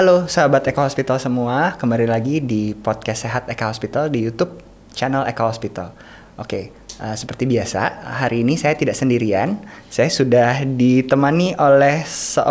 Halo sahabat Eka Hospital semua, kembali lagi di podcast Sehat Eka Hospital di YouTube channel Eka Hospital. Oke, seperti biasa, hari ini saya tidak sendirian. Saya sudah ditemani oleh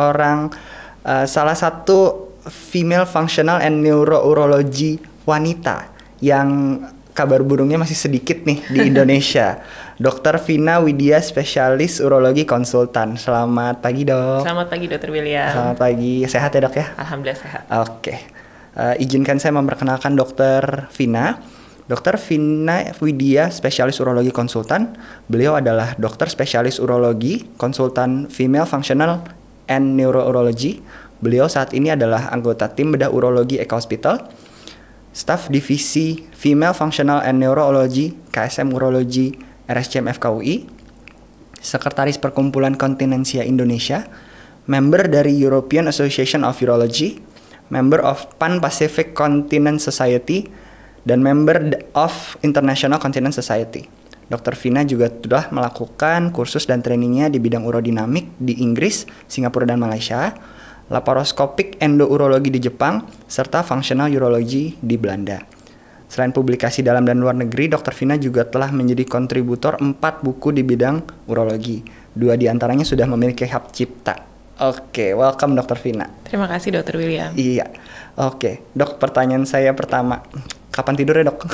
salah satu female functional and neurourology wanita yang kabar burungnya masih sedikit nih di Indonesia. Dr. Vina Widya, spesialis urologi konsultan. Selamat pagi, Dok. Selamat pagi, Dr. William. Selamat pagi. Sehat ya, Dok ya? Alhamdulillah sehat. Oke. Izinkan saya memperkenalkan Dr. Vina. Dr. Vina Widya, spesialis urologi konsultan. Beliau adalah dokter spesialis urologi, konsultan female functional and neurourology. Beliau saat ini adalah anggota tim bedah urologi Eka Hospital, staf divisi female functional and neurology KSM Urologi RSCM FKUI, sekretaris Perkumpulan Kontinensia Indonesia, member dari European Association of Urology, member of Pan-Pacific Continent Society, dan member of International Continent Society. Dr. Vina juga sudah melakukan kursus dan trainingnya di bidang urodinamik di Inggris, Singapura, dan Malaysia, laparoskopik endourologi di Jepang, serta functional urology di Belanda. Selain publikasi dalam dan luar negeri, Dr. Vina juga telah menjadi kontributor 4 buku di bidang urologi. 2 diantaranya sudah memiliki hak cipta. Oke, welcome Dr. Vina. Terima kasih, Dr. William. Iya. Oke, Dok, pertanyaan saya pertama. Kapan tidur ya, Dok?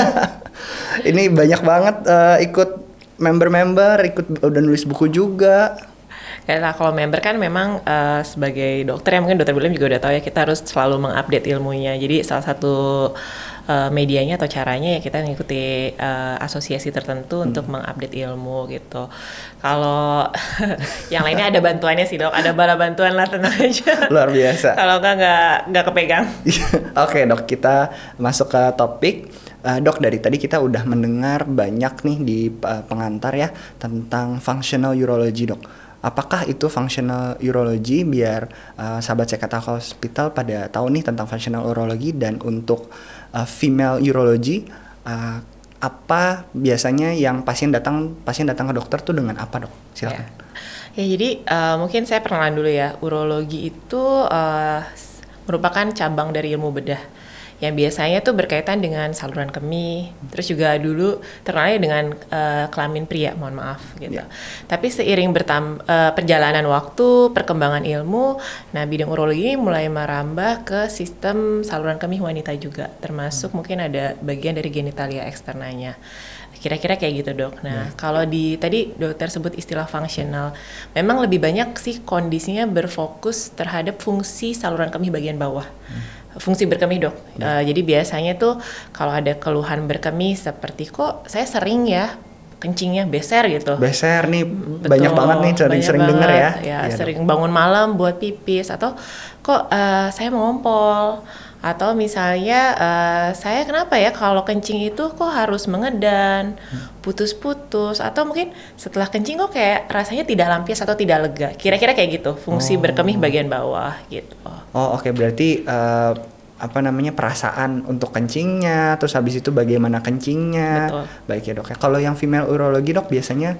Ini banyak banget ikut member-member, udah nulis buku juga. Karena kalau member kan memang sebagai dokter, ya mungkin Dr. William juga udah tahu ya, kita harus selalu mengupdate ilmunya. Jadi salah satu medianya atau caranya ya kita mengikuti asosiasi tertentu untuk mengupdate ilmu gitu. Kalau yang lainnya ada bantuannya sih, Dok, ada bala bantuan lah, tenang aja. Luar biasa. Kalau nggak kepegang. Oke, Dok, kita masuk ke topik. Dok, dari tadi kita udah mendengar banyak nih di pengantar ya tentang functional urology, Dok. Apakah itu functional urology, biar sahabat Eka Hospital pada tahu nih tentang functional urology, dan untuk female urology, apa biasanya yang pasien datang ke dokter tuh dengan apa, Dok? Silakan. Ya jadi mungkin saya perkenalan dulu ya. Urologi itu merupakan cabang dari ilmu bedah yang biasanya tuh berkaitan dengan saluran kemih, terus juga dulu terkenalnya dengan kelamin pria, mohon maaf gitu. Yeah. Tapi seiring perjalanan waktu, perkembangan ilmu, nah bidang urologi ini mulai merambah ke sistem saluran kemih wanita juga, termasuk mungkin ada bagian dari genitalia eksternanya. Kira-kira kayak gitu, Dok. Nah, kalau tadi dokter sebut istilah fungsional, memang lebih banyak sih kondisinya berfokus terhadap fungsi saluran kemih bagian bawah. Fungsi berkemih, Dok. Jadi biasanya tuh kalau ada keluhan berkemih seperti kok saya sering ya kencingnya beser gitu. Beser nih. Betul, banyak banget nih sering dengar ya. Ya, sering bangun malam buat pipis, atau kok saya mengompol, atau misalnya saya kenapa ya kalau kencing itu kok harus mengedan, putus-putus, atau mungkin setelah kencing kok kayak rasanya tidak lampias atau tidak lega. Kira-kira kayak gitu, fungsi berkemih bagian bawah gitu. Oh, oke. Berarti perasaan untuk kencingnya, terus habis itu bagaimana kencingnya. Betul. Baik ya, Dok. Kalau yang female urologi, Dok, biasanya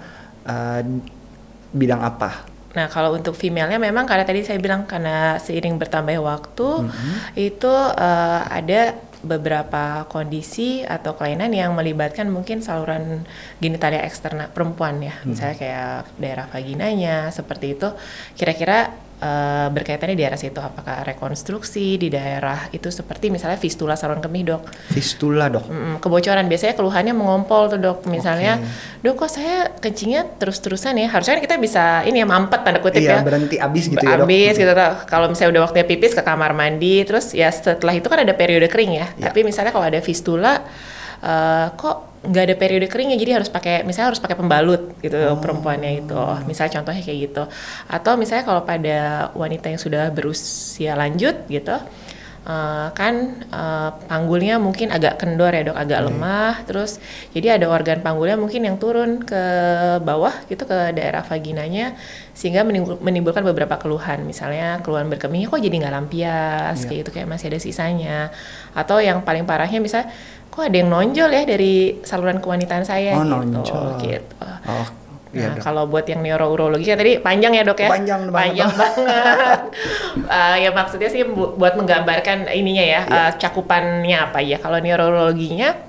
bidang apa? Nah, kalau untuk female-nya memang karena tadi saya bilang karena seiring bertambahnya waktu itu ada beberapa kondisi atau kelainan yang melibatkan mungkin saluran genitalia eksternal perempuan ya. Misalnya kayak daerah vaginanya seperti itu. Kira-kira berkaitannya di daerah situ, apakah rekonstruksi di daerah itu seperti misalnya fistula saluran kemih, Dok. Fistula, Dok. Kebocoran biasanya keluhannya mengompol tuh, Dok. Misalnya, Dok, kok saya kencingnya terus-terusan ya. Harusnya kan kita bisa ini ya, mampet tanda kutip ya. Iya, berhenti abis gitu ya, Dok. Abis gitu. Kalau misalnya udah waktunya pipis ke kamar mandi, terus ya setelah itu kan ada periode kering ya. Tapi misalnya kalau ada fistula kok nggak ada periode keringnya, jadi harus pakai pembalut gitu perempuannya itu. Misalnya contohnya kayak gitu. Atau misalnya kalau pada wanita yang sudah berusia lanjut gitu, panggulnya mungkin agak kendor ya, Dok, agak lemah, terus jadi ada organ panggulnya mungkin yang turun ke bawah gitu ke daerah vaginanya, sehingga menimbulkan beberapa keluhan, misalnya keluhan berkemihnya kok jadi nggak lampias, kayak gitu, kayak masih ada sisanya. Atau yang paling parahnya misalnya kok ada yang nonjol ya dari saluran kewanitaan saya, gitu. Nonjol. Gitu. Iya, Nah, Dok. kalau buat yang neurourologi kan tadi panjang ya dok ya? Panjang banget. banget. Ya maksudnya sih buat menggambarkan ininya ya, cakupannya apa ya. Kalau neurourologinya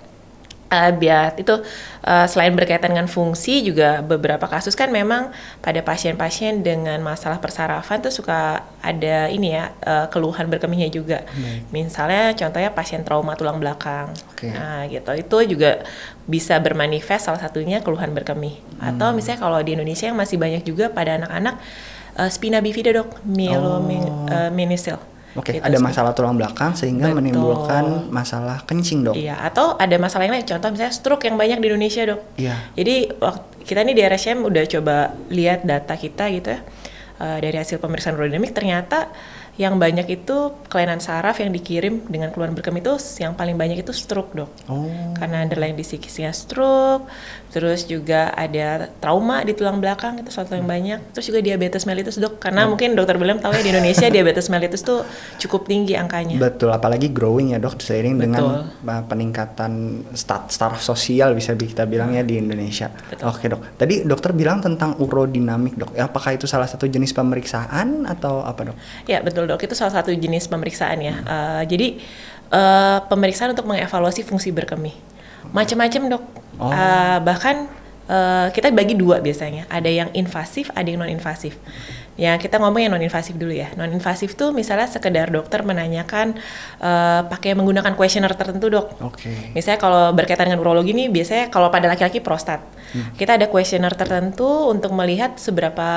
biar itu selain berkaitan dengan fungsi juga beberapa kasus kan memang pada pasien-pasien dengan masalah persarafan tuh suka ada ini ya keluhan berkemihnya juga. Misalnya contohnya pasien trauma tulang belakang. Oke. Nah gitu itu juga bisa bermanifest salah satunya keluhan berkemih. Atau misalnya kalau di Indonesia yang masih banyak juga pada anak-anak spina bifida dok, myelomeningocele. Oke, Gitu, ada masalah tulang belakang sehingga Betul. menimbulkan masalah kencing, Dok. Iya, atau ada masalah yang lain, contoh misalnya stroke yang banyak di Indonesia dok. Iya. Jadi kita nih di RSCM udah coba lihat data kita gitu ya, dari hasil pemeriksaan urodinamik ternyata yang banyak itu kelainan saraf yang dikirim dengan keluhan berkemih itu yang paling banyak itu stroke dok. Oh. Karena underlying disease-nya stroke, terus juga ada trauma di tulang belakang itu suatu yang banyak, terus juga diabetes mellitus dok. Karena mungkin dokter William tahu ya di Indonesia diabetes mellitus tuh cukup tinggi angkanya. Betul, apalagi growing ya dok, seiring dengan Betul. peningkatan staraf sosial bisa kita bilangnya di Indonesia. Betul. Oke dok, tadi dokter bilang tentang urodinamik dok, apakah itu salah satu jenis pemeriksaan atau apa dok? Ya betul dok, itu salah satu jenis pemeriksaan ya. Jadi pemeriksaan untuk mengevaluasi fungsi berkemih. Macam-macam dok. Oh. Bahkan kita bagi dua biasanya. Ada yang invasif, ada yang non-invasif. Ya kita ngomong yang non-invasif dulu ya. Non-invasif tuh misalnya sekedar dokter menanyakan pakai menggunakan kuesioner tertentu dok. Oke. Misalnya kalau berkaitan dengan urologi nih, biasanya kalau pada laki-laki prostat, kita ada kuesioner tertentu untuk melihat seberapa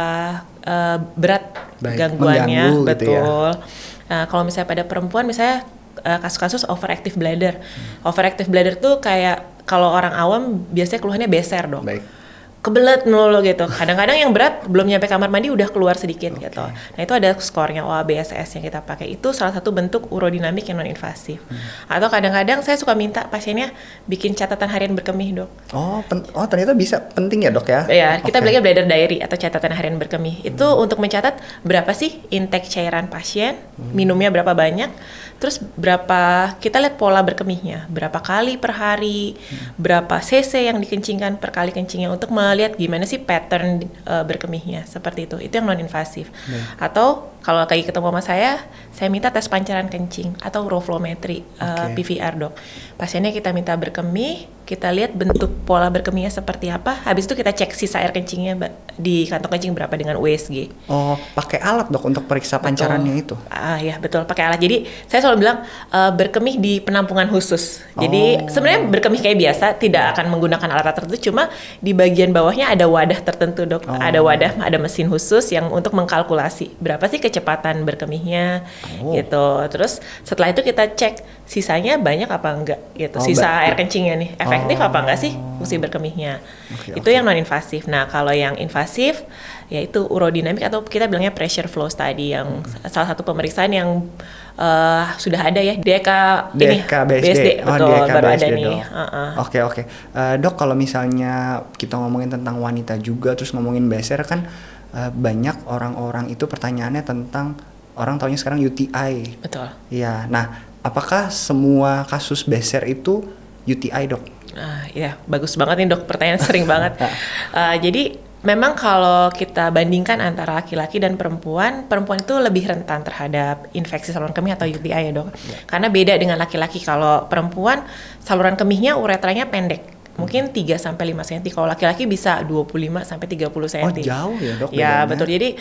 berat Baik, gangguannya, mengganggu gitu ya. betul. Nah, kalau misalnya pada perempuan, misalnya kasus-kasus overactive bladder. Overactive bladder tuh kayak kalau orang awam biasanya keluhannya beser dok. Baik. Kebelet mulu gitu. Kadang-kadang yang berat belum nyampe kamar mandi udah keluar sedikit gitu. Nah itu ada skornya OABSS yang kita pakai. Itu salah satu bentuk urodinamik yang non-invasif. Atau kadang-kadang saya suka minta pasiennya bikin catatan harian berkemih dok. Oh, ternyata bisa penting ya dok ya? Ya, kita Oke. bilangnya bladder diary atau catatan harian berkemih. Itu untuk mencatat berapa sih intake cairan pasien, minumnya berapa banyak, terus berapa, kita lihat pola berkemihnya, berapa kali per hari, berapa cc yang dikencingkan per kali kencingnya untuk melihat gimana sih pattern berkemihnya, seperti itu. Itu yang non-invasif. Atau kalau lagi ketemu sama saya minta tes pancaran kencing atau uroflowmetry, PVR dok. Pasiennya kita minta berkemih, kita lihat bentuk pola berkemihnya seperti apa, habis itu kita cek sisa air kencingnya di kantong kencing berapa dengan USG. Oh, pakai alat dok untuk periksa pancarannya itu? Ya betul, pakai alat. Jadi saya selalu bilang berkemih di penampungan khusus. Jadi sebenarnya berkemih kayak biasa, tidak akan menggunakan alat tertentu, cuma di bagian bawahnya ada wadah tertentu dok. Ada wadah, ada mesin khusus yang untuk mengkalkulasi berapa sih kecepatan berkemihnya gitu. Terus setelah itu kita cek sisanya banyak apa enggak gitu. Sisa air kencingnya nih efektif apa enggak sih fungsi berkemihnya. Itu yang non invasif. Nah, kalau yang invasif yaitu urodinamik atau kita bilangnya pressure flow study yang salah satu pemeriksaan yang sudah ada ya DKBSD. betul, baru ada DKBSD, nih. Dok. Oke. Dok, kalau misalnya kita ngomongin tentang wanita juga terus ngomongin beser kan banyak orang-orang itu pertanyaannya tentang orang taunya sekarang UTI. Betul. Iya. Nah, apakah semua kasus beser itu UTI, Dok? Ya, bagus banget nih dok, pertanyaan sering banget. Jadi memang kalau kita bandingkan antara laki-laki dan perempuan itu lebih rentan terhadap infeksi saluran kemih atau UTI ya dok. Karena beda dengan laki-laki, kalau perempuan saluran kemihnya uretranya pendek. Mungkin 3-5 cm, kalau laki-laki bisa 25-30 cm. Oh, jauh ya dok? Ya, bedanya? betul. Jadi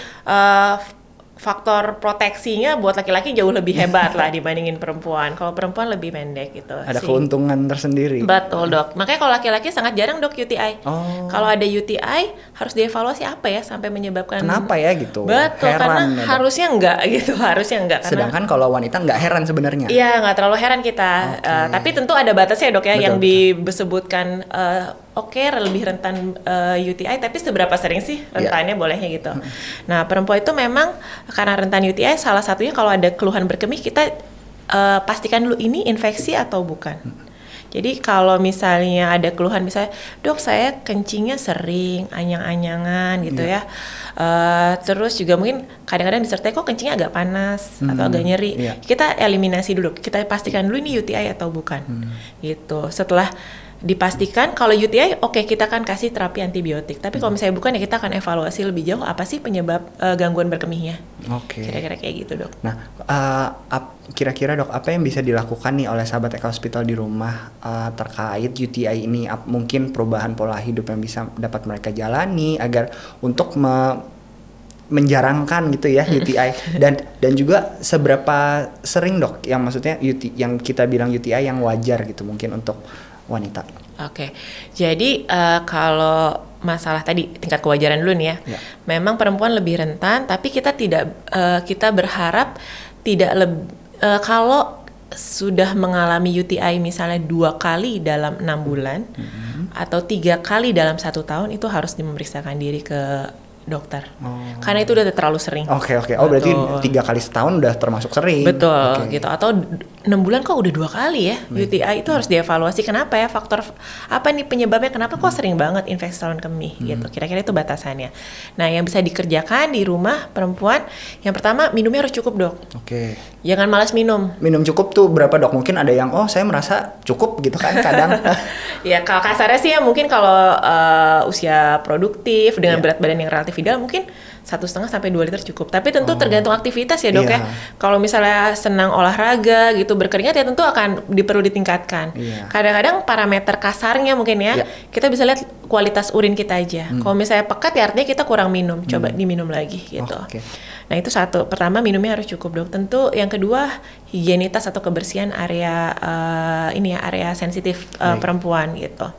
faktor proteksinya buat laki-laki jauh lebih hebat lah dibandingin perempuan. Kalau perempuan lebih pendek gitu. Ada keuntungan tersendiri. Betul dok. Makanya kalau laki-laki sangat jarang dok UTI. Kalau ada UTI harus dievaluasi apa ya sampai menyebabkan. Kenapa ya gitu? Betul. Heran, karena ya, harusnya enggak gitu. Harusnya enggak. Sedangkan kalau wanita nggak heran sebenarnya. Iya, nggak terlalu heran kita. Tapi tentu ada batasnya dok ya. Betul, Yang disebutkan lebih rentan UTI, tapi seberapa sering sih rentannya bolehnya gitu. Nah, perempuan itu memang karena rentan UTI, salah satunya kalau ada keluhan berkemih, kita pastikan dulu ini infeksi atau bukan. Jadi kalau misalnya ada keluhan, misalnya, dok saya kencingnya sering, anyang-anyangan gitu ya. Terus juga mungkin kadang-kadang disertai kok kencingnya agak panas atau agak nyeri. Kita eliminasi dulu, kita pastikan dulu ini UTI atau bukan. Gitu. Setelah dipastikan kalau UTI oke, kita kan kasih terapi antibiotik. Tapi kalau misalnya bukan ya kita akan evaluasi lebih jauh apa sih penyebab gangguan berkemihnya. Oke. Kira-kira kayak gitu, Dok. Nah, kira-kira Dok, apa yang bisa dilakukan nih oleh sahabat Eka Hospital di rumah terkait UTI ini? Mungkin perubahan pola hidup yang bisa dapat mereka jalani agar untuk menjarangkan gitu ya UTI, dan juga seberapa sering Dok yang maksudnya yang kita bilang UTI yang wajar gitu mungkin untuk wanita. Oke, jadi kalau masalah tadi tingkat kewajaran dulu nih ya. Memang perempuan lebih rentan, tapi kita kita berharap tidak kalau sudah mengalami UTI misalnya 2 kali dalam 6 bulan atau 3 kali dalam 1 tahun, itu harus memeriksakan diri ke dokter. Karena itu udah terlalu sering. Oke. Oh, berarti 3 kali setahun udah termasuk sering. Betul, gitu. Atau 6 bulan kok udah 2 kali ya UTI, itu harus dievaluasi. Kenapa ya, faktor apa nih penyebabnya, kenapa kok sering banget infeksi saluran kemih gitu. Kira-kira itu batasannya. Nah, yang bisa dikerjakan di rumah perempuan, yang pertama minumnya harus cukup, Dok. Oke. Jangan malas minum. Minum cukup tuh berapa, Dok? Mungkin ada yang saya merasa cukup gitu kan kadang. Ya kalau kasarnya sih ya mungkin kalau usia produktif dengan berat badan yang relatif ideal mungkin 1,5 sampai 2 liter cukup. Tapi tentu tergantung aktivitas ya, Dok ya. Kalau misalnya senang olahraga gitu, berkeringat ya tentu akan perlu ditingkatkan. Kadang-kadang parameter kasarnya mungkin ya, kita bisa lihat kualitas urin kita aja. Kalau misalnya pekat ya artinya kita kurang minum. Coba diminum lagi gitu. Nah, itu satu. Pertama, minumnya harus cukup, Dok. Tentu yang kedua, higienitas atau kebersihan area area sensitif perempuan gitu.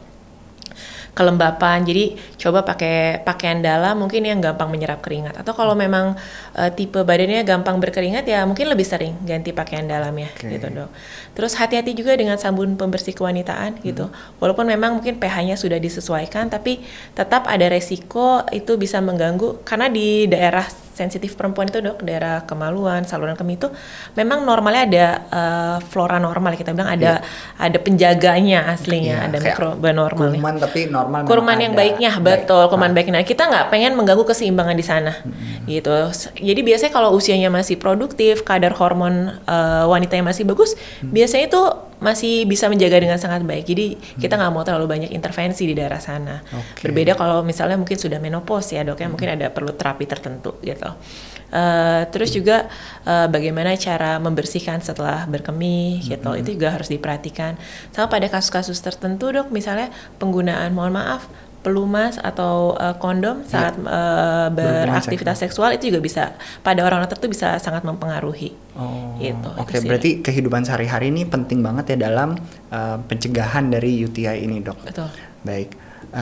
Kelembapan, jadi coba pakai pakaian dalam mungkin yang gampang menyerap keringat, atau kalau memang tipe badannya gampang berkeringat ya mungkin lebih sering ganti pakaian dalam ya, gitu, Dok. Terus hati-hati juga dengan sabun pembersih kewanitaan gitu, walaupun memang mungkin pH-nya sudah disesuaikan, tapi tetap ada resiko itu bisa mengganggu, karena di daerah sensitif perempuan itu, Dok, daerah kemaluan, saluran kemih itu memang normalnya ada flora normal, kita bilang ada penjaganya aslinya, ada mikroba normal. Kuman tapi normal. Kuman yang baiknya, betul, kuman baiknya. Kita nggak pengen mengganggu keseimbangan di sana, gitu. Jadi biasanya kalau usianya masih produktif, kadar hormon wanita yang masih bagus, biasanya itu masih bisa menjaga dengan sangat baik. Jadi kita nggak mau terlalu banyak intervensi di daerah sana. Berbeda kalau misalnya mungkin sudah menopause ya, Dok ya, mungkin ada perlu terapi tertentu gitu. Terus juga bagaimana cara membersihkan setelah berkemih gitu, itu juga harus diperhatikan. Sama pada kasus-kasus tertentu, Dok, misalnya penggunaan, mohon maaf, pelumas atau kondom saat beraktivitas seksual itu juga bisa pada orang-orang tertentu bisa sangat mempengaruhi. Gitu. Oke, berarti kehidupan sehari-hari ini penting banget ya dalam pencegahan dari UTI ini, Dok. Betul. Baik.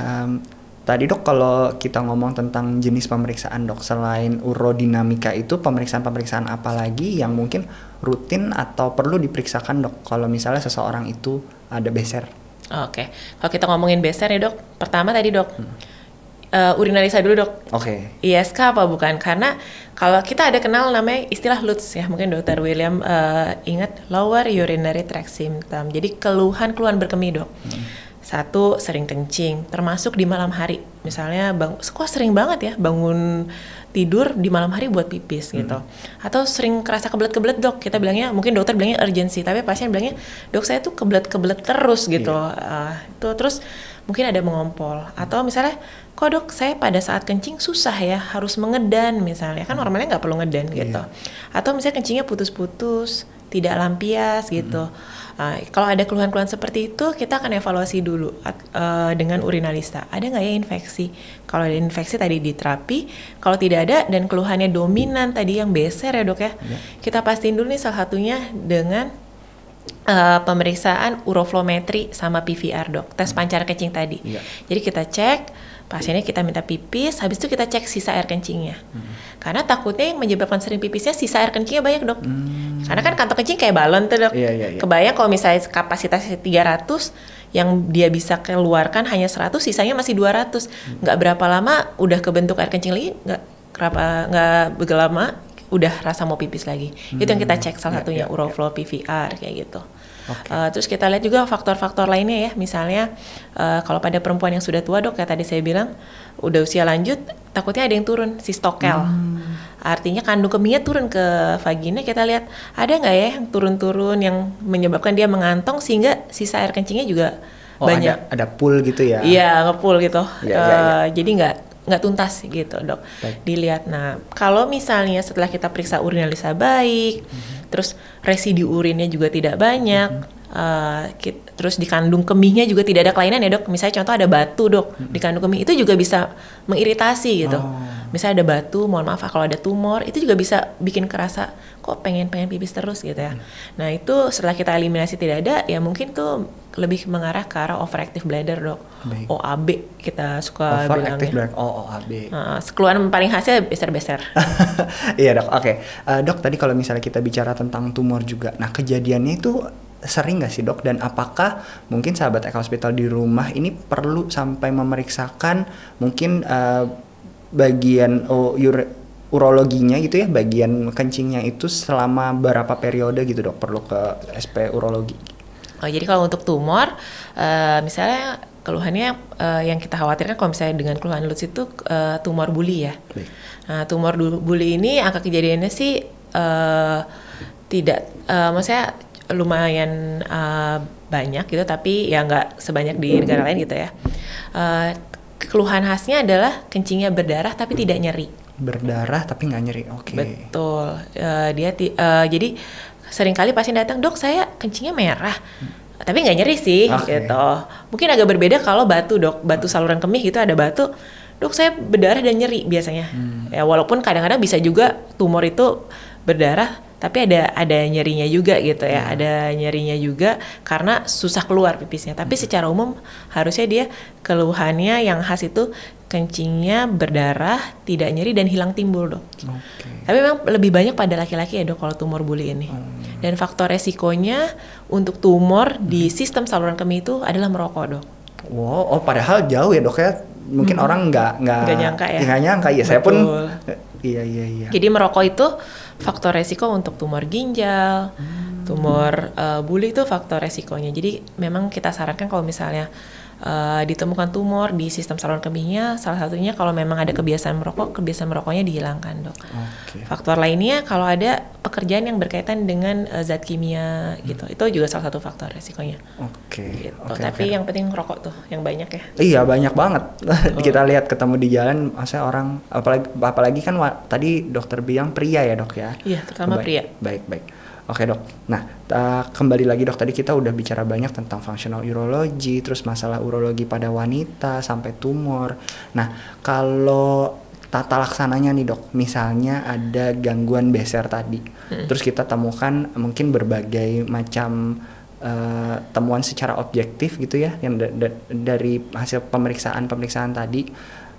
Tadi, Dok, kalau kita ngomong tentang jenis pemeriksaan, Dok, selain urodinamika itu pemeriksaan-pemeriksaan apa lagi yang mungkin rutin atau perlu diperiksakan, Dok, kalau misalnya seseorang itu ada beser? Oke. Kalau kita ngomongin beser ya, Dok, pertama tadi, Dok, urinalisa dulu, Dok. ISK apa bukan? Karena kalau kita ada kenal namanya istilah LUTS ya, mungkin Dr. William ingat, lower urinary tract symptom. Jadi keluhan berkemih, Dok. Satu, sering kencing, termasuk di malam hari. Misalnya, kok sering banget ya bangun tidur di malam hari buat pipis gitu. Atau sering kerasa kebelet-kebelet, Dok. Kita bilangnya, mungkin dokter bilangnya urgency, tapi pasien bilangnya, Dok, saya tuh kebelet-kebelet terus gitu. Itu terus mungkin ada mengompol. Atau misalnya, kok, Dok, saya pada saat kencing susah ya, harus mengedan misalnya. Kan normalnya nggak perlu ngedan gitu. Atau misalnya kencingnya putus-putus, tidak lampias gitu. Kalau ada keluhan-keluhan seperti itu, kita akan evaluasi dulu dengan urinalisa. Ada nggak ya infeksi? Kalau ada infeksi tadi diterapi, kalau tidak ada dan keluhannya dominan tadi yang beser ya, Dok ya, kita pastiin dulu nih salah satunya dengan pemeriksaan uroflometri sama PVR, Dok, tes pancar kencing tadi. Jadi kita cek pasiennya, kita minta pipis, habis itu kita cek sisa air kencingnya. Karena takutnya yang menyebabkan sering pipisnya sisa air kencingnya banyak, Dok. Karena kan kantong kencing kayak balon tuh, Dok. Kebayang kalau misalnya kapasitasnya 300, yang dia bisa keluarkan hanya 100, sisanya masih 200. Nggak berapa lama udah kebentuk air kencing lagi, nggak lama udah rasa mau pipis lagi. Itu yang kita cek salah satunya, uroflow, PVR kayak gitu. Terus kita lihat juga faktor-faktor lainnya ya, misalnya kalau pada perempuan yang sudah tua, Dok, kayak tadi saya bilang, udah usia lanjut, takutnya ada yang turun, sistokel. Artinya kandung kemihnya turun ke vagina, kita lihat ada nggak ya yang turun-turun yang menyebabkan dia mengantong sehingga sisa air kencingnya juga Oh, banyak. ada pool gitu ya? Iya, ngepool gitu. Iya. Jadi nggak tuntas gitu, Dok. Baik. Dilihat. Nah, kalau misalnya setelah kita periksa urin Lisa baik, terus residu urinnya juga tidak banyak, terus di kandung kemihnya juga tidak ada kelainan ya, Dok. Misalnya contoh ada batu, Dok, di kandung kemih, itu juga bisa mengiritasi gitu. Misalnya ada batu, mohon maaf kalau ada tumor, itu juga bisa bikin kerasa kok pengen pipis terus gitu ya. Nah, itu setelah kita eliminasi tidak ada, ya mungkin tuh lebih mengarah ke arah overactive bladder, Dok. Baik. OAB kita suka Overactive bilangnya. bladder, OAB. Keluhan paling hasil beser-beser. Iya dok, oke. Dok, tadi kalau misalnya kita bicara tentang tumor juga, nah kejadiannya itu sering nggak sih dok? Dan apakah mungkin sahabat Eka Hospital di rumah ini perlu sampai memeriksakan mungkin bagian urologinya gitu ya, bagian kencingnya itu selama berapa periode gitu dok, perlu ke SP urologi? Oh, jadi kalau untuk tumor, misalnya keluhannya yang kita khawatirkan kalau misalnya dengan keluhan Lutz itu tumor buli ya. Baik. Nah, tumor buli ini angka kejadiannya sih tidak, maksudnya lumayan banyak gitu, tapi ya nggak sebanyak di negara lain gitu ya. Keluhan khasnya adalah kencingnya berdarah tapi tidak nyeri. Berdarah tapi nggak nyeri, oke. Betul. Jadi seringkali pasien datang, dok saya kencingnya merah, tapi nggak nyeri sih, gitu. Mungkin agak berbeda kalau batu, dok, batu saluran kemih gitu ada batu, dok saya berdarah dan nyeri biasanya. Ya walaupun kadang-kadang bisa juga tumor itu berdarah, tapi ada nyerinya juga gitu ya, ada nyerinya juga karena susah keluar pipisnya. Tapi secara umum harusnya dia keluhannya yang khas itu kencingnya berdarah, tidak nyeri dan hilang timbul, dok. Tapi memang lebih banyak pada laki-laki ya, dok, kalau tumor buli ini. Dan faktor resikonya untuk tumor di sistem saluran kemih itu adalah merokok, dok. Wow, padahal jauh ya dok ya. Mungkin orang nggak nyangka ya. Nggak nyangka ya. Saya pun. Iya. Jadi merokok itu faktor resiko untuk tumor ginjal, tumor buli itu faktor resikonya. Jadi memang kita sarankan kalau misalnya ditemukan tumor di sistem saluran kemihnya, salah satunya kalau memang ada kebiasaan merokoknya dihilangkan, dok. Faktor lainnya kalau ada pekerjaan yang berkaitan dengan zat kimia gitu, itu juga salah satu faktor resikonya. Gitu. Tapi yang penting rokok tuh yang banyak ya. Iya banyak banget. Kita lihat ketemu di jalan, maksudnya orang apalagi kan tadi dokter bilang pria ya dok ya. Iya, terutama pria. Baik. Oke dok, nah kembali lagi dok, tadi kita udah bicara banyak tentang functional urologi, terus masalah urologi pada wanita sampai tumor. Nah kalau tata laksananya nih dok, misalnya ada gangguan beser tadi, terus kita temukan mungkin berbagai macam temuan secara objektif gitu ya, yang dari hasil pemeriksaan tadi,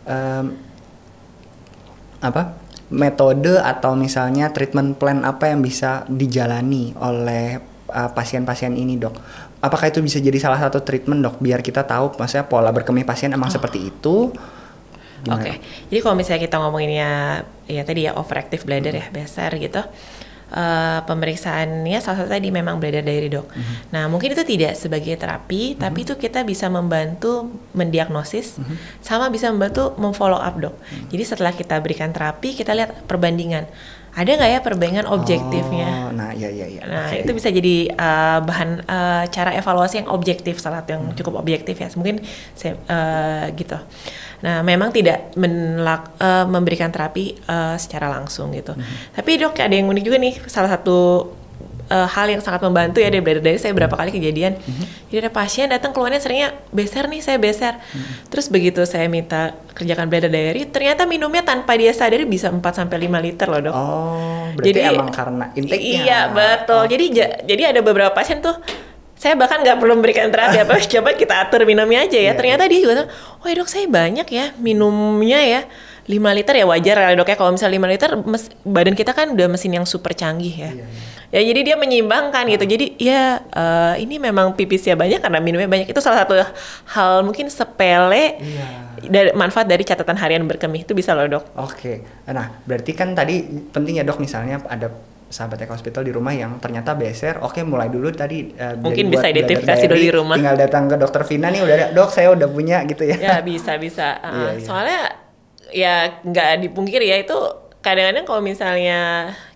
metode atau misalnya treatment plan apa yang bisa dijalani oleh pasien-pasien ini dok? Apakah itu bisa jadi salah satu treatment dok, biar kita tahu maksudnya pola berkemih pasien emang seperti itu? Oke. Jadi kalau misalnya kita ngomonginnya ya tadi ya overactive bladder ya, beser gitu, pemeriksaannya salah satu tadi memang bladder diary, dok. Nah mungkin itu tidak sebagai terapi, tapi itu kita bisa membantu mendiagnosis, sama bisa membantu memfollow up, dok. Jadi setelah kita berikan terapi, kita lihat perbandingan. Ada nggak ya perbandingan objektifnya? Nah, iya. Nah, itu bisa jadi bahan cara evaluasi yang objektif, salah satu yang cukup objektif ya. Mungkin gitu. Nah, memang tidak memberikan terapi secara langsung gitu. Tapi dok, ada yang unik juga nih. Salah satu hal yang sangat membantu ya dari saya berapa kali kejadian. Jadi ada pasien datang keluarnya seringnya beser nih, saya beser. Terus begitu saya minta kerjakan bladder diary, ternyata minumnya tanpa dia sadari bisa 4-5 liter loh, dok. Oh, berarti jadi, emang karena intake-nya. Iya, betul. Jadi ada beberapa pasien tuh saya bahkan nggak perlu memberikan terapi apa, coba kita atur minumnya aja ya. Ternyata dia juga, oh dok saya banyak ya minumnya ya. 5 liter ya wajar kali dok ya, kalau misalnya 5 liter badan kita kan udah mesin yang super canggih ya. Ya jadi dia menyeimbangkan gitu. Jadi ya ini memang pipisnya banyak karena minumnya banyak. Itu salah satu hal mungkin sepele dari manfaat dari catatan harian berkemih itu bisa loh, dok. Oke. Nah berarti kan tadi penting ya dok, misalnya ada sahabat Eka Hospital di rumah yang ternyata beser, oke mulai dulu tadi mungkin bisa identifikasi dulu di rumah. Tinggal datang ke dokter Vina nih, udah dok saya udah punya gitu ya. Ya bisa. Soalnya ya nggak dipungkiri ya, itu kadang-kadang kalau misalnya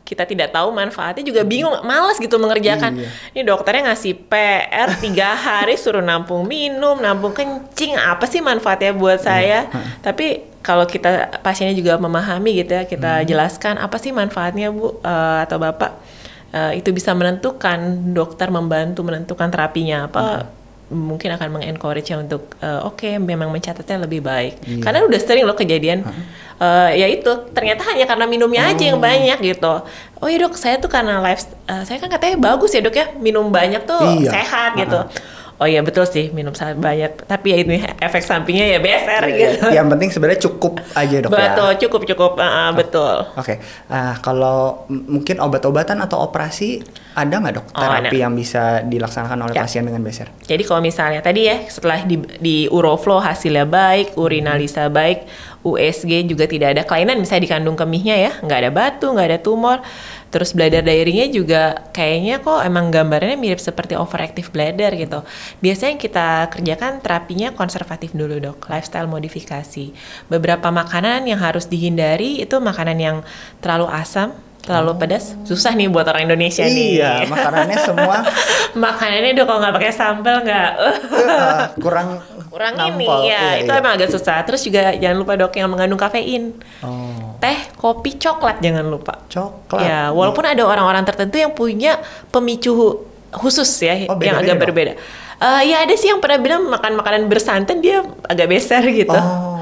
kita tidak tahu manfaatnya juga bingung, malas gitu mengerjakan. Iya. Ini dokternya ngasih PR 3 hari suruh nampung minum, nampung kencing, apa sih manfaatnya buat saya? Tapi kalau kita pasiennya juga memahami gitu ya, kita jelaskan apa sih manfaatnya Bu atau Bapak, itu bisa menentukan, dokter membantu menentukan terapinya apa. Mungkin akan mengencourage untuk oke, memang mencatatnya lebih baik. Karena udah sering loh kejadian ya itu ternyata hanya karena minumnya aja yang banyak gitu. Oh iya dok, saya tuh karena saya kan katanya bagus ya dok ya, minum banyak tuh sehat gitu. Oh iya betul sih, minum banyak, tapi ya ini efek sampingnya ya beser gitu. Yang penting sebenarnya cukup aja dok betul, ya. cukup betul. Oke. Kalau mungkin obat-obatan atau operasi ada nggak dok terapi yang bisa dilaksanakan oleh pasien dengan beser? Jadi kalau misalnya tadi ya setelah di uroflow hasilnya baik, urinalisa baik, USG juga tidak ada kelainan misalnya di kandung kemihnya ya, nggak ada batu, nggak ada tumor. Terus bladder diary-nya juga kayaknya kok emang gambarnya mirip seperti overactive bladder gitu. Biasanya yang kita kerjakan terapinya konservatif dulu dok, lifestyle modifikasi. Beberapa makanan yang harus dihindari itu makanan yang terlalu asam, terlalu pedas, susah nih buat orang Indonesia nih. Iya, makanannya semua makanannya dok kalau nggak pakai sambal nggak kurang ini nampol. ya, itu emang agak susah. Terus juga jangan lupa dok yang mengandung kafein. Teh, kopi, coklat jangan lupa. Coklat. Ya, walaupun ada orang-orang tertentu yang punya pemicu khusus ya, yang agak berbeda. Ya ada sih yang pernah bilang makan makanan bersantan dia agak beser gitu.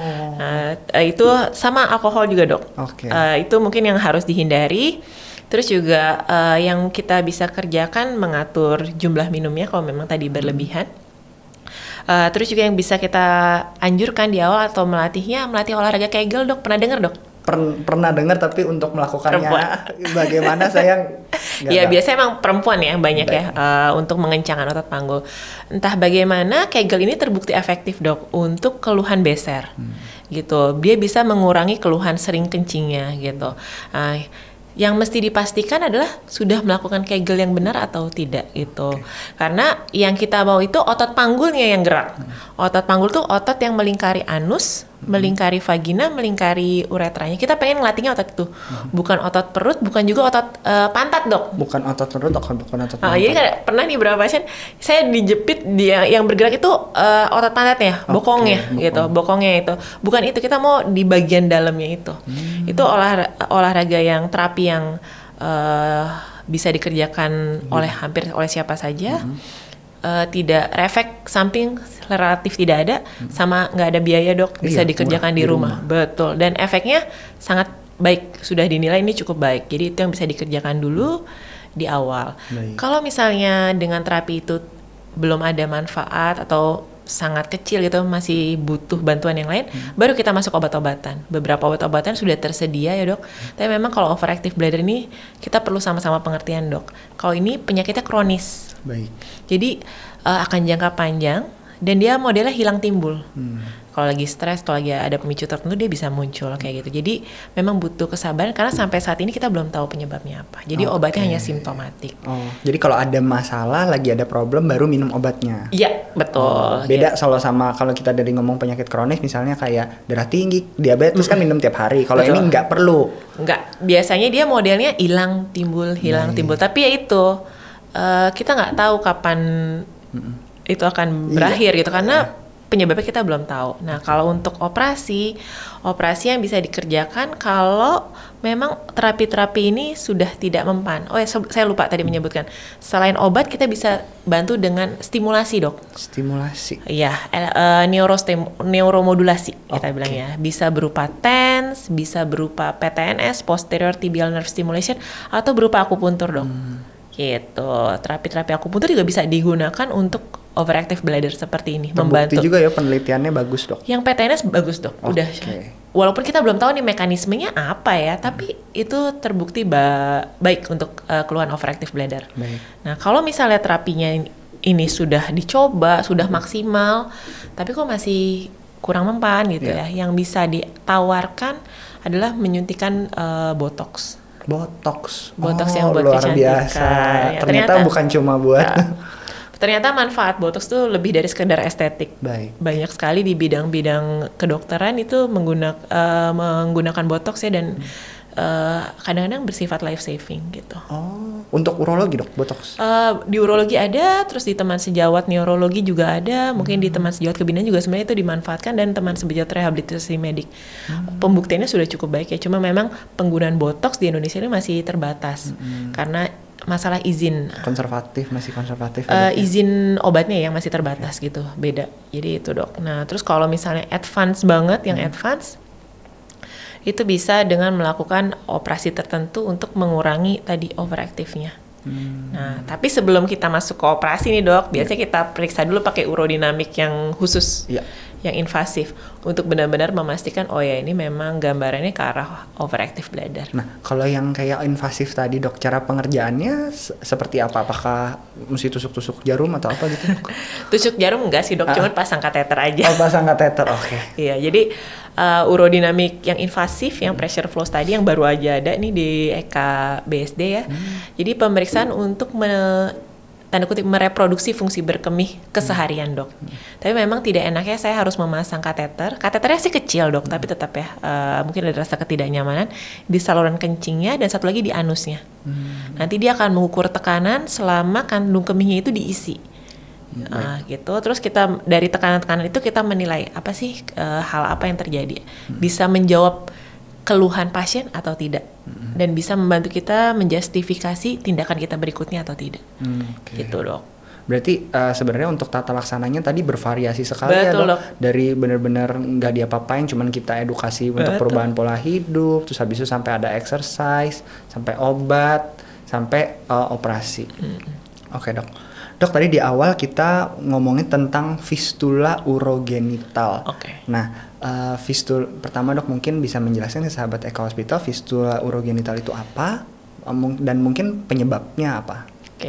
Itu sama alkohol juga dok. Itu mungkin yang harus dihindari. Terus juga yang kita bisa kerjakan mengatur jumlah minumnya kalau memang tadi berlebihan. Terus juga yang bisa kita anjurkan di awal atau melatih olahraga Kegel dok. Pernah dengar dok? Pernah dengar, tapi untuk melakukannya bagaimana saya ya biasanya emang perempuan ya banyak ya untuk mengencangkan otot panggul. Entah bagaimana Kegel ini terbukti efektif dok untuk keluhan beser gitu. Dia bisa mengurangi keluhan sering kencingnya gitu. Yang mesti dipastikan adalah sudah melakukan Kegel yang benar atau tidak gitu. Karena yang kita mau itu otot panggulnya yang gerak. Otot panggul tuh otot yang melingkari anus, melingkari vagina, melingkari uretranya. Kita pengen ngelatihnya otot itu. Bukan otot perut, bukan juga otot pantat dok. Bukan otot perut, bukan otot pantat. Jadi kan pernah nih beberapa pasien saya dijepit, dia yang bergerak itu otot pantatnya, bokongnya gitu, bokongnya itu. Bukan itu, kita mau di bagian dalamnya itu. Itu olahraga yang terapi yang bisa dikerjakan oleh siapa saja. Tidak efek samping relatif tidak ada, sama nggak ada biaya dok, bisa dikerjakan di rumah. Betul, dan efeknya sangat baik, sudah dinilai ini cukup baik. Jadi itu yang bisa dikerjakan dulu di awal. Kalau misalnya dengan terapi itu belum ada manfaat atau sangat kecil gitu, masih butuh bantuan yang lain, baru kita masuk obat-obatan. Beberapa obat-obatan sudah tersedia ya dok, tapi memang kalau overactive bladder ini kita perlu sama-sama pengertian dok. Kalau ini penyakitnya kronis, jadi akan jangka panjang dan dia modelnya hilang timbul. Kalau lagi stres, kalau lagi ada pemicu tertentu dia bisa muncul kayak gitu. Jadi memang butuh kesabaran karena sampai saat ini kita belum tahu penyebabnya apa. Jadi obatnya hanya simptomatik. Jadi kalau ada masalah, lagi ada problem baru minum obatnya. Iya, betul. Beda sama kalau kita dari ngomong penyakit kronis misalnya kayak darah tinggi, diabetes kan minum tiap hari. Kalau ini nggak perlu. Nggak. Biasanya dia modelnya hilang timbul. Tapi ya itu kita nggak tahu kapan itu akan berakhir gitu karena penyebabnya kita belum tahu. Nah, kalau untuk operasi yang bisa dikerjakan kalau memang terapi-terapi ini sudah tidak mempan. Saya lupa tadi menyebutkan. Selain obat, kita bisa bantu dengan stimulasi, dok. Stimulasi? Iya, neuromodulasi kita bilang ya. Bisa berupa TENS, bisa berupa PTNS, posterior tibial nerve stimulation, atau berupa akupuntur, dok. Gitu. Terapi-terapi akupuntur juga bisa digunakan untuk overactive bladder seperti ini. Terbukti juga ya, penelitiannya bagus dok. Yang PTNS bagus dok. Udah. Walaupun kita belum tahu nih mekanismenya apa ya, tapi itu terbukti baik untuk keluhan overactive bladder. Nah, kalau misalnya terapinya ini sudah dicoba, sudah maksimal, tapi kok masih kurang mempan gitu ya, yang bisa ditawarkan adalah menyuntikan botox. Botox yang buat luar kecantikan. Biasa. Ya, ternyata bukan cuma buat. Ternyata manfaat botox tuh lebih dari sekedar estetik. Banyak sekali di bidang-bidang kedokteran itu menggunakan botox ya, dan kadang-kadang bersifat life saving gitu. Oh, untuk urologi dok, botox? Di urologi ada, terus di teman sejawat neurologi juga ada, mungkin di teman sejawat kebidanan juga sebenarnya itu dimanfaatkan, dan teman sejawat rehabilitasi medik. Pembuktiannya sudah cukup baik ya, cuma memang penggunaan botox di Indonesia ini masih terbatas karena masalah izin. Masih konservatif. Izin obatnya yang masih terbatas gitu, beda. Jadi itu dok. Nah terus kalau misalnya advance banget, yang advance itu bisa dengan melakukan operasi tertentu untuk mengurangi tadi overactive-nya. Nah, tapi sebelum kita masuk ke operasi nih dok, biasanya kita periksa dulu pakai urodinamik yang khusus, yang invasif, untuk benar-benar memastikan oh ya ini memang gambarannya ke arah overactive bladder. Nah, kalau yang kayak invasif tadi dok, cara pengerjaannya seperti apa? Apakah mesti tusuk-tusuk jarum atau apa gitu? Tusuk jarum enggak sih dok, cuma pasang kateter aja. Oh, pasang kateter, oke. Iya, jadi urodinamik yang invasif, yang pressure flows tadi yang baru aja ada nih di EKBSD ya. Jadi pemeriksaan untuk tanda kutip mereproduksi fungsi berkemih keseharian dok. Tapi memang tidak enaknya saya harus memasang kateter. Kateternya sih kecil dok, tapi tetap ya mungkin ada rasa ketidaknyamanan di saluran kencingnya dan satu lagi di anusnya. Nanti dia akan mengukur tekanan selama kandung kemihnya itu diisi. Gitu. Terus kita dari tekanan-tekanan itu kita menilai apa sih hal apa yang terjadi. Bisa menjawab keluhan pasien atau tidak, dan bisa membantu kita menjustifikasi tindakan kita berikutnya atau tidak. Gitu dok. Berarti sebenarnya untuk tata laksananya tadi bervariasi sekali. Betul, ya dok. Dari benar-benar nggak diapa-apain, cuman kita edukasi untuk perubahan pola hidup, terus habis itu sampai ada exercise, sampai obat, sampai operasi. Oke dok. Dok, tadi di awal kita ngomongin tentang fistula urogenital. Nah, pertama dok mungkin bisa menjelaskan ke sahabat Eka Hospital fistula urogenital itu apa, dan mungkin penyebabnya apa?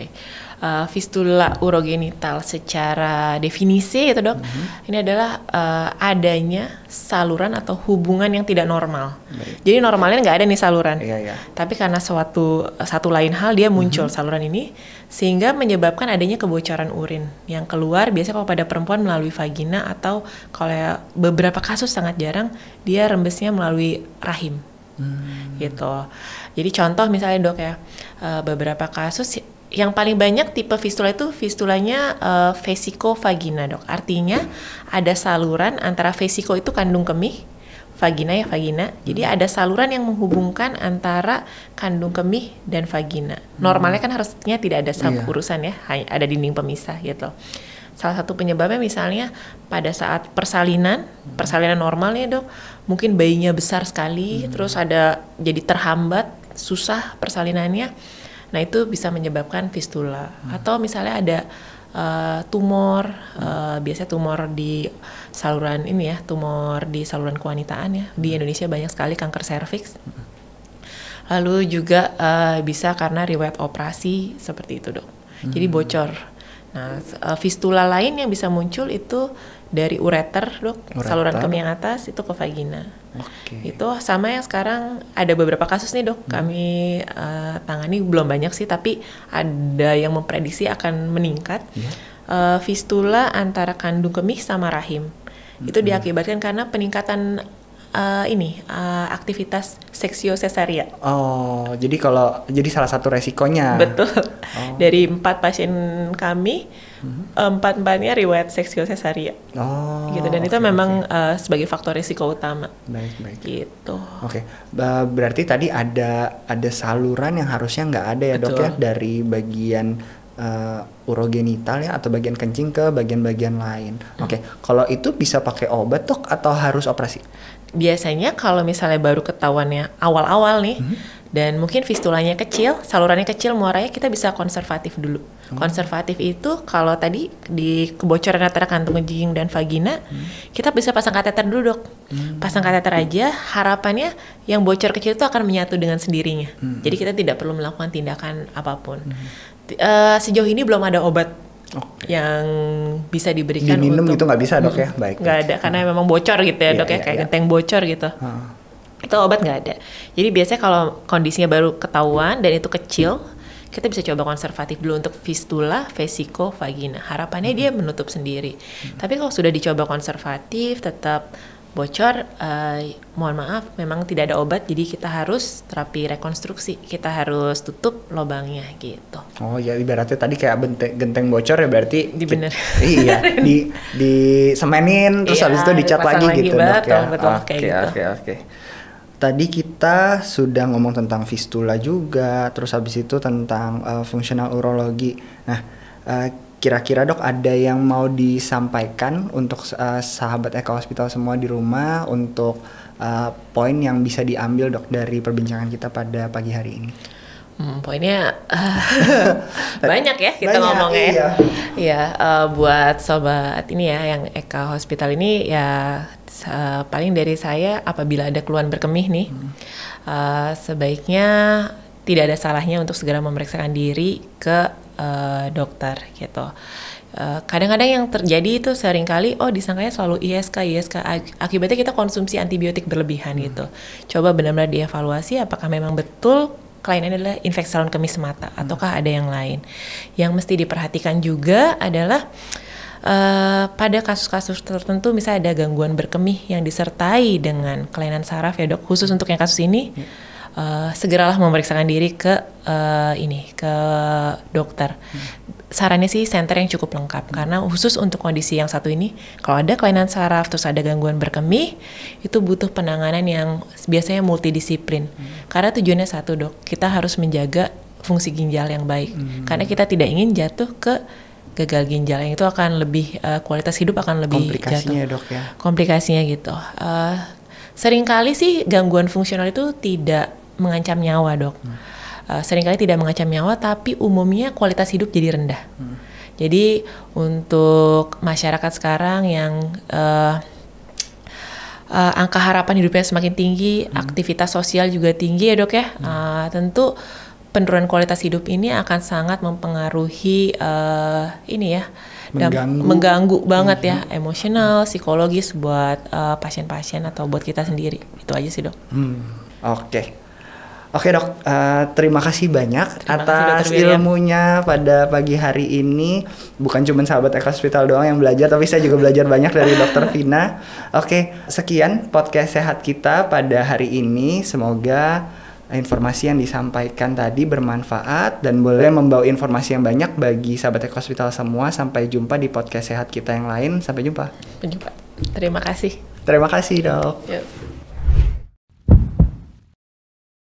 Fistula urogenital secara definisi itu dok, ini adalah adanya saluran atau hubungan yang tidak normal. Jadi normalnya nggak ada nih saluran, tapi karena satu lain hal dia muncul saluran ini, sehingga menyebabkan adanya kebocoran urin yang keluar biasanya kalau pada perempuan melalui vagina, atau kalau beberapa kasus sangat jarang dia rembesnya melalui rahim. Gitu. Jadi contoh misalnya dok ya, beberapa kasus yang paling banyak tipe fistula itu fistulanya vesicovagina dok. Artinya ada saluran antara vesiko itu kandung kemih, vagina ya vagina. Jadi ada saluran yang menghubungkan antara kandung kemih dan vagina. Normalnya kan harusnya tidak ada urusan ya, hanya ada dinding pemisah gitu. Salah satu penyebabnya misalnya pada saat persalinan normal ya dok, mungkin bayinya besar sekali, terus ada jadi terhambat, susah persalinannya. Nah itu bisa menyebabkan fistula. Atau misalnya ada tumor, biasanya tumor di saluran ini ya, tumor di saluran kewanitaan ya. Di Indonesia banyak sekali kanker serviks. Lalu juga bisa karena riwayat operasi seperti itu dok. Jadi bocor. Nah fistula lain yang bisa muncul itu dari ureter dok, saluran kemih yang atas itu ke vagina. Itu sama yang sekarang ada beberapa kasus nih dok, kami tangani belum banyak sih, tapi ada yang memprediksi akan meningkat. Fistula antara kandung kemih sama rahim. Itu diakibatkan karena peningkatan aktivitas seksio sesaria. Oh, jadi salah satu resikonya. Betul. Dari 4 pasien kami, 4-empatnya riwayat seksio sesaria. Gitu, dan itu memang sebagai faktor risiko utama. Baik. Gitu. Berarti tadi ada saluran yang harusnya nggak ada ya dok ya, dari bagian urogenital ya, atau bagian kencing ke bagian-bagian lain. Kalau itu bisa pakai obat dok atau harus operasi? Biasanya kalau misalnya baru ketahuannya awal-awal nih, dan mungkin fistulanya kecil, salurannya kecil, muaranya, kita bisa konservatif dulu. Konservatif itu kalau tadi di kebocoran antara kantung kencing dan vagina, kita bisa pasang kateter dulu dok. Pasang kateter aja, harapannya yang bocor kecil itu akan menyatu dengan sendirinya. Jadi kita tidak perlu melakukan tindakan apapun. Sejauh ini belum ada obat yang bisa diberikan diminum untuk, itu nggak bisa dok ya? Baik. Nggak ada, karena memang bocor gitu ya dok ya, kayak genteng bocor gitu. Itu obat nggak ada. Jadi biasanya kalau kondisinya baru ketahuan dan itu kecil, kita bisa coba konservatif dulu untuk fistula vesicovagina. Harapannya dia menutup sendiri. Tapi kalau sudah dicoba konservatif, tetap bocor, mohon maaf, memang tidak ada obat, jadi kita harus terapi rekonstruksi, kita harus tutup lubangnya gitu. Oh ya, ibaratnya tadi kayak genteng bocor ya, berarti Dibener. Iya, di semenin terus Iya, habis itu dicat dipasang lagi lagi, gitu, Dok ya. betul, kayak gitu. Oke. Tadi kita sudah ngomong tentang fistula juga, terus habis itu tentang fungsional urologi. Nah, kira-kira Dok ada yang mau disampaikan untuk sahabat Eka Hospital semua di rumah untuk poin yang bisa diambil Dok dari perbincangan kita pada pagi hari ini? Poinnya banyak ya kita ngomongnya. Iya. Ya, buat sobat ini ya yang Eka Hospital ini ya paling dari saya apabila ada keluhan berkemih nih, sebaiknya tidak ada salahnya untuk segera memeriksakan diri ke dokter gitu. Kadang-kadang yang terjadi itu seringkali disangkanya selalu ISK akibatnya kita konsumsi antibiotik berlebihan gitu. Coba benar-benar dievaluasi apakah memang betul kelainannya adalah infeksi saluran kemih semata ataukah ada yang lain. Yang mesti diperhatikan juga adalah pada kasus-kasus tertentu misalnya ada gangguan berkemih yang disertai dengan kelainan saraf ya Dok, khusus untuk yang kasus ini segeralah memeriksakan diri ke dokter. Sarannya sih center yang cukup lengkap karena khusus untuk kondisi yang satu ini kalau ada kelainan saraf terus ada gangguan berkemih itu butuh penanganan yang biasanya multidisiplin karena tujuannya satu Dok, kita harus menjaga fungsi ginjal yang baik karena kita tidak ingin jatuh ke gagal ginjal yang itu akan lebih kualitas hidup akan lebih komplikasinya jatuh. Dok ya. Komplikasinya gitu. Seringkali sih gangguan fungsional itu tidak mengancam nyawa Dok. Seringkali tidak mengancam nyawa tapi umumnya kualitas hidup jadi rendah. Jadi untuk masyarakat sekarang yang angka harapan hidupnya semakin tinggi, aktivitas sosial juga tinggi ya Dok ya. Tentu penurunan kualitas hidup ini akan sangat mempengaruhi mengganggu banget ya emosional, psikologis buat pasien-pasien atau buat kita sendiri. Itu aja sih Dok. Oke Dok, terima kasih banyak atas ilmunya pada pagi hari ini. Bukan cuma sahabat Eka Hospital doang yang belajar, tapi saya juga belajar banyak dari Dr. Vina. Oke, sekian podcast sehat kita pada hari ini. Semoga informasi yang disampaikan tadi bermanfaat dan boleh membawa informasi yang banyak bagi sahabat Eka Hospital semua. Sampai jumpa di podcast sehat kita yang lain. Sampai jumpa. Terima kasih. Terima kasih Dok. Yuk.